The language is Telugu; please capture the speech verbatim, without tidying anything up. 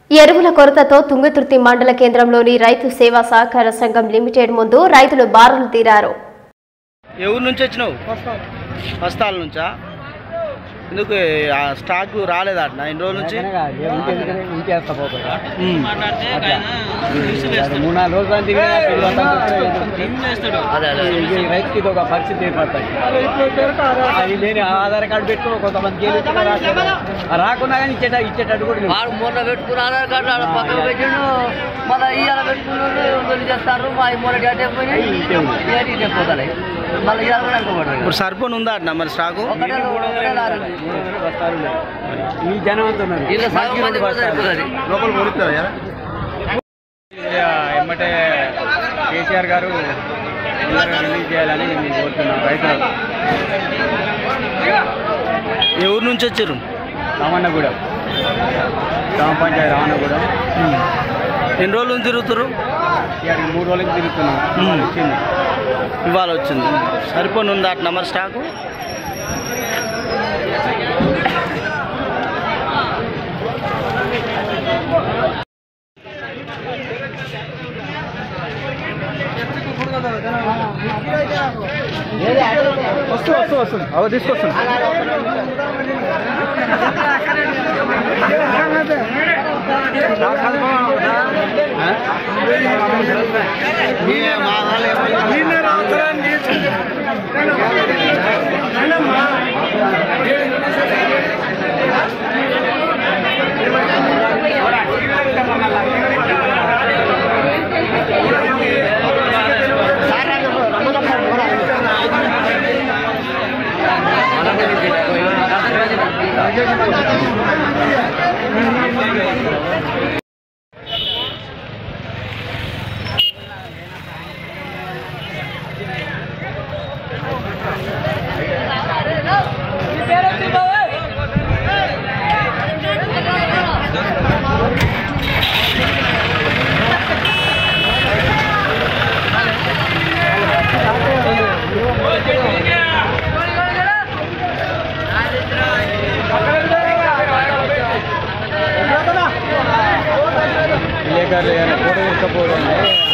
ఎరువుల కొరతతో తుంగతుర్తి మండల కేంద్రంలోని రైతు సేవా సహకార సంఘం లిమిటెడ్ ముందు రైతులు బారులు తీరారు. ఎవరి నుంచి వచ్చినావు? బస్తాల నుంచా? ఎందుకు స్టాక్ రాలేదా ఇన్ని రోజుల నుంచి? మూడు నాలుగు రోజులు రైతుకి ఇది ఒక పరిస్థితి ఏర్పడతాయి. అది లేని ఆధార్ కార్డు పెట్టుకుని కొంతమంది రాకుండా కానీ ఇచ్చేట ఇచ్చేటట్టు కూడా వాడు మొన్న పెట్టుకున్న ఆధార్ కార్డు ఆడ పక్కన పెట్టిండు, మళ్ళీ ఇవాళ పెట్టుకున్నాడు చేస్తారు. మా మొన్న డేట్ అయిపోయినాయి పోతాయి, మళ్ళీ ఇవాళ కూడా అనుకోబడ్డారు. ఇప్పుడు సరిపోను ఉందా అట్లా మరి స్టాకు? ఈ జనం అంటున్నారు లోపల పొడుతుంది. ఎమ్మటే కేసీఆర్ గారు రిలీజ్ చేయాలని మేము కోరుతున్నాం. రైతులు ఎవరి నుంచి వచ్చారు? రామన్నగూడెం గ్రామ పంచాయతీ రామన్నగూడెం. ఎన్ని రోజుల నుంచి తిరుగుతారు? ఇక్కడికి మూడు రోజులకి తిరుగుతున్నాం. వచ్చింది ఇవాళ వచ్చింది. సరిపోను ఉందా అట్లా మరి స్టాకు? వస్తు వస్తు వస్తుంది అవి తీసుకొస్తుంది. విలేకరులు ఏమైనా ఫోటో తీసుకపోవడం